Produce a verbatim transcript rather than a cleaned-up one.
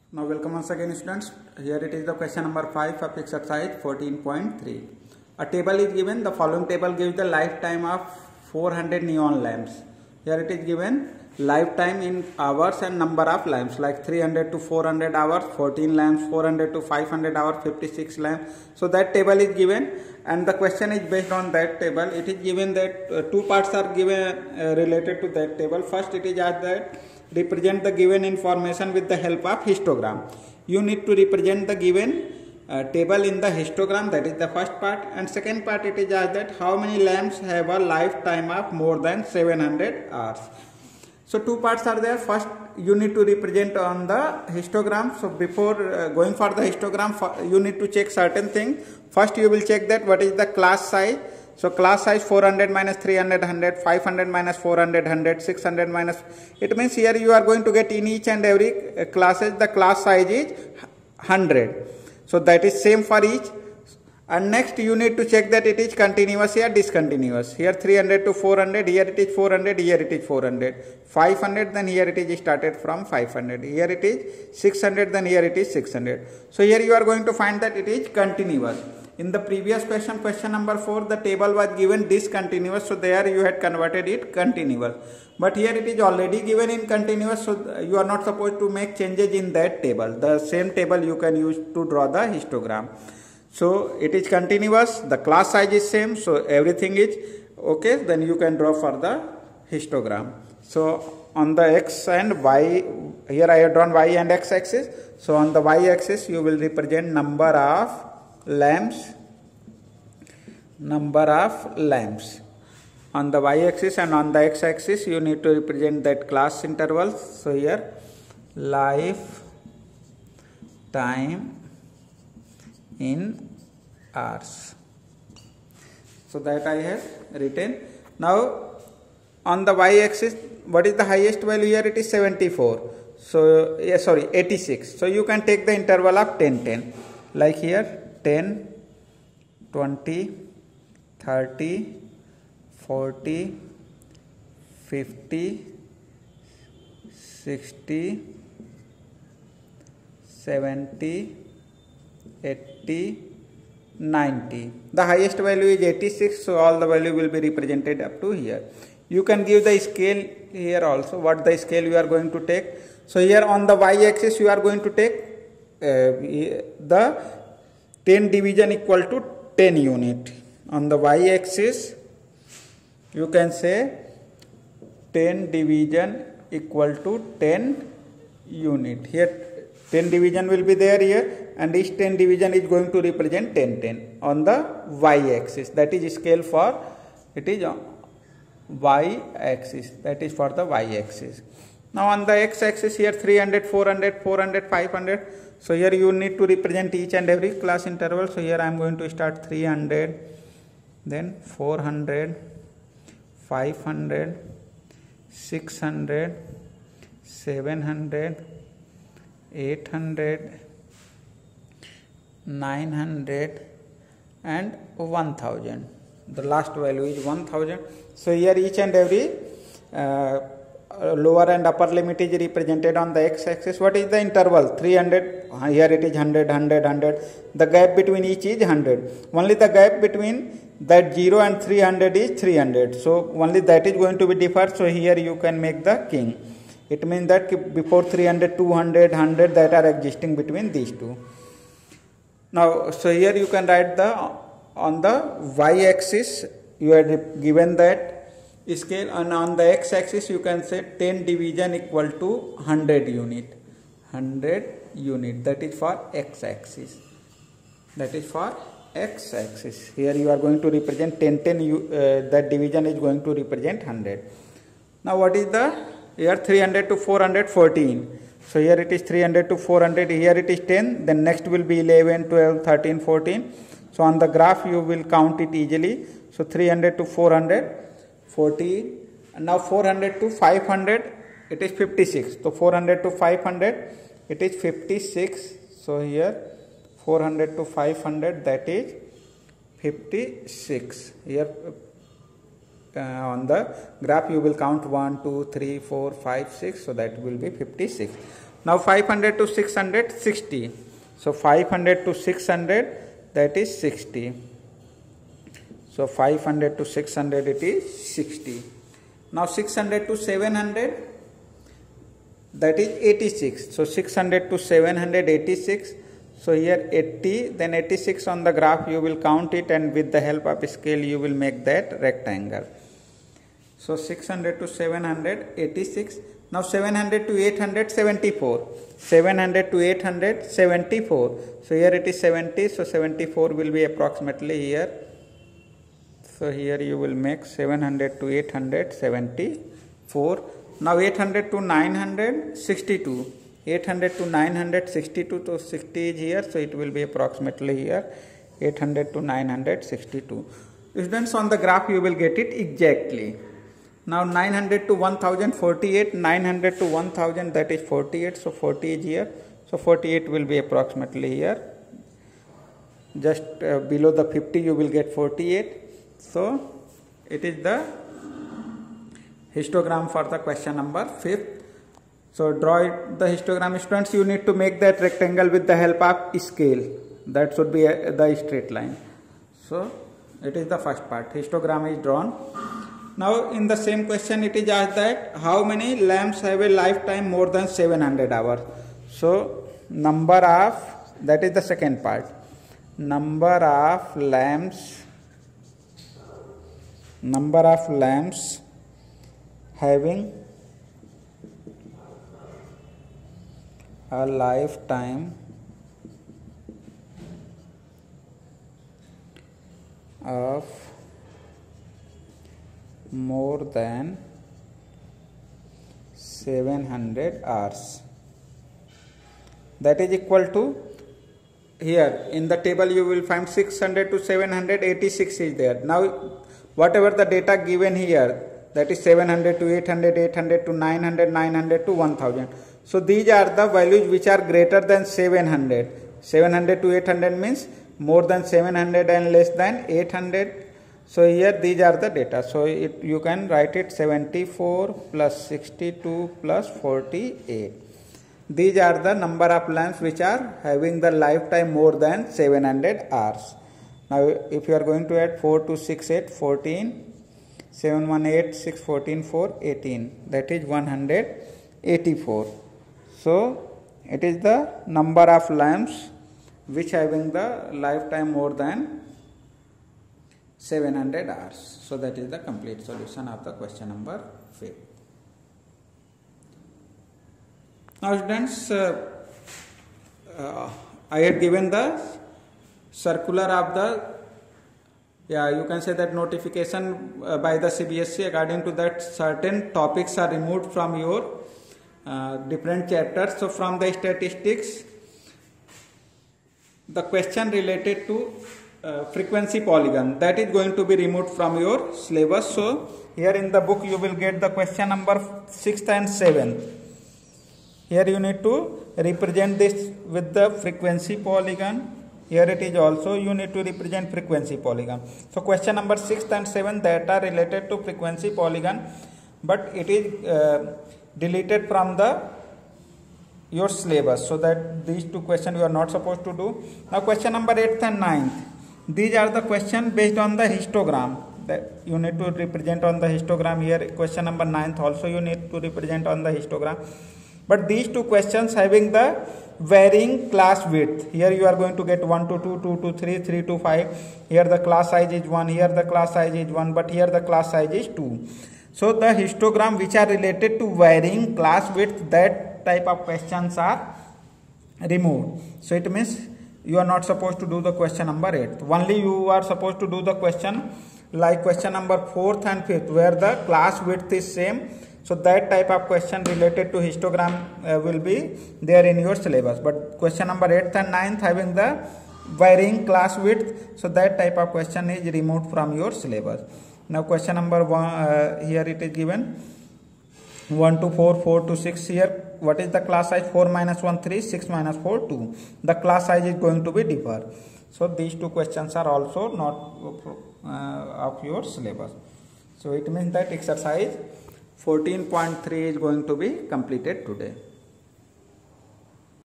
Now welcome once again students. Here it is the question number five of exercise fourteen point three. A table is given. The following table gives the lifetime of four hundred neon lamps. Here it is given lifetime in hours and number of lamps, like three hundred to four hundred hours, fourteen lamps, four hundred to five hundred hours, fifty-six lamps. So that table is given and the question is based on that table. It is given that uh, two parts are given uh, related to that table. First it is asked that represent the given information with the help of histogram. You need to represent the given uh, table in the histogram, that is the first part, and second part it is asked that how many lamps have a lifetime of more than seven hundred hours. So two parts are there. First you need to represent on the histogram. So before uh, going for the histogram, you need to check certain things. First you will check that what is the class size. So class size four hundred minus three hundred, one hundred, five hundred minus four hundred, one hundred, six hundred minus, it means here you are going to get in each and every classes the class size is one hundred. So that is same for each. And next you need to check that it is continuous or discontinuous. Here three hundred to four hundred, here it is four hundred, here it is four hundred. five hundred, then here it is started from five hundred. Here it is six hundred, then here it is six hundred. So here you are going to find that it is continuous. In the previous question, question number four, the table was given discontinuous, so there you had converted it continuous. But here it is already given in continuous, so you are not supposed to make changes in that table. The same table you can use to draw the histogram. So it is continuous, the class size is same, so everything is okay, then you can draw for the histogram. So on the x and y, here I have drawn y and x axis. So on the y axis you will represent number of lamps, number of lamps on the y axis, and on the x axis you need to represent that class intervals. So here life time in hours. So that I have written. Now on the y axis, what is the highest value? Here it is seventy-four. So yeah, sorry, eighty-six. So you can take the interval of ten, ten. Like here ten, twenty, thirty, forty, fifty, sixty, seventy, eighty, ninety. The highest value is eighty-six, so all the value will be represented up to here. You can give the scale here also, what the scale you are going to take. So here on the y axis you are going to take uh, the ten division equal to ten unit. On the y axis you can say ten division equal to ten unit. Here ten division will be there here, and each ten division is going to represent ten, ten on the y axis. That is scale for, it is y axis, that is for the y axis. Now on the x axis, here three hundred, four hundred, four hundred, five hundred. So here you need to represent each and every class interval. So here I am going to start three hundred, then four hundred, five hundred, six hundred, seven hundred, eight hundred, nine hundred and one thousand. The last value is one thousand. So here each and every uh, lower and upper limit is represented on the x axis. What is the interval? three hundred, here it is one hundred, one hundred, one hundred. The gap between each is one hundred. Only the gap between that zero and three hundred is three hundred. So only that is going to be differed. So here you can make the king. It means that before three hundred, two hundred, one hundred that are existing between these two. Now, so here you can write the, on the y axis you are given that scale, and on the x axis you can say ten division equal to one hundred unit. one hundred unit, that is for x axis. That is for x axis. Here you are going to represent ten, ten, uh, that division is going to represent one hundred. Now what is the, here three hundred to four hundred, fourteen. So here it is three hundred to four hundred, here it is ten, then next will be eleven, twelve, thirteen, fourteen. So on the graph you will count it easily. So three hundred to four hundred, fourteen, and now four hundred to five hundred, it is fifty-six. So four hundred to five hundred, it is fifty-six. So here four hundred to five hundred, that is fifty-six. Here uh, on the graph you will count one, two, three, four, five, six, so that will be fifty-six. Now five hundred to six hundred, sixty. So five hundred to six hundred, that is sixty. So five hundred to six hundred, it is sixty. Now six hundred to seven hundred, that is eighty-six. So six hundred to seven hundred, eighty-six. So here eighty, then eighty-six on the graph you will count it, and with the help of scale you will make that rectangle. So six hundred to seven hundred, eighty-six. Now seven hundred to eight hundred, seventy-four. seven hundred to eight hundred, seventy-four. So here it is seventy, so seventy-four will be approximately here. So here you will make seven hundred to eight hundred, seventy-four. Now eight hundred to nine hundred, sixty-two. eight hundred to nine hundred, sixty-two, so sixty is here, so it will be approximately here. eight hundred to nine hundred, sixty-two. Students, on the graph you will get it exactly. Now nine hundred to one thousand, forty-eight. nine hundred to one thousand, that is forty-eight, so forty is here. So forty-eight will be approximately here. Just uh, below the fifty you will get forty-eight. So it is the histogram for the question number fifth. So draw it, the histogram. Students, you need to make that rectangle with the help of scale. That should be a, the straight line. So it is the first part. Histogram is drawn. Now in the same question it is asked that how many lamps have a lifetime more than seven hundred hours. So number of, that is the second part. Number of lamps, number of lamps having a lifetime of more than seven hundred hours, that is equal to, here in the table you will find six hundred to seven hundred, eighty-six is there. Now whatever the data given here, that is seven hundred to eight hundred, eight hundred to nine hundred, nine hundred to one thousand. So these are the values which are greater than seven hundred. seven hundred to eight hundred means more than seven hundred and less than eight hundred. So here these are the data. So it, you can write it seventy-four plus sixty-two plus forty-eight. These are the number of lamps which are having the lifetime more than seven hundred hours. Now if you are going to add four, two, six, eight, fourteen, seven, one, eight, six, fourteen, four, eighteen, that is one hundred eighty-four. So it is the number of lamps which having the lifetime more than seven hundred hours. So that is the complete solution of the question number fifth. Now students, uh, uh, I had given the circular of the, yeah, you can say that notification uh, by the C B S E, according to that certain topics are removed from your uh, different chapters. So from the statistics, the question related to uh, frequency polygon, that is going to be removed from your syllabus. So here in the book you will get the question number sixth and seventh. Here you need to represent this with the frequency polygon. Here it is also you need to represent frequency polygon. So question number six and seven, that are related to frequency polygon, but it is uh, deleted from the your syllabus. So that these two questions you are not supposed to do. Now question number eighth and ninth, these are the questions based on the histogram. That you need to represent on the histogram. Here question number ninth also you need to represent on the histogram. But these two questions having the varying class width. Here you are going to get one to two, two to three, three to five. Here the class size is one, here the class size is one, but here the class size is two. So the histogram which are related to varying class width, that type of questions are removed. So it means you are not supposed to do the question number eight. Only you are supposed to do the question like question number fourth and fifth, where the class width is same. So that type of question related to histogram uh, will be there in your syllabus. But question number eighth and ninth having the varying class width, so that type of question is removed from your syllabus. Now question number one, uh, here it is given one to four, four to six. Here what is the class size? four minus one, three, six minus four, two. The class size is going to be differ. So these two questions are also not uh, of your syllabus. So it means that exercise fourteen point three is going to be completed today.